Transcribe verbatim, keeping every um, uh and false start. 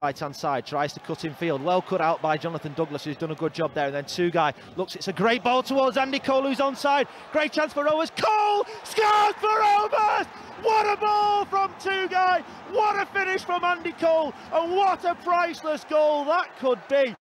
Right hand side, tries to cut in field, well cut out by Jonathan Douglas, who's done a good job there, and then Tugay looks, it's a great ball towards Andy Cole, who's onside. Great chance for Rovers. Cole scores for Rovers! What a ball from Tugay, what a finish from Andy Cole, and what a priceless goal that could be.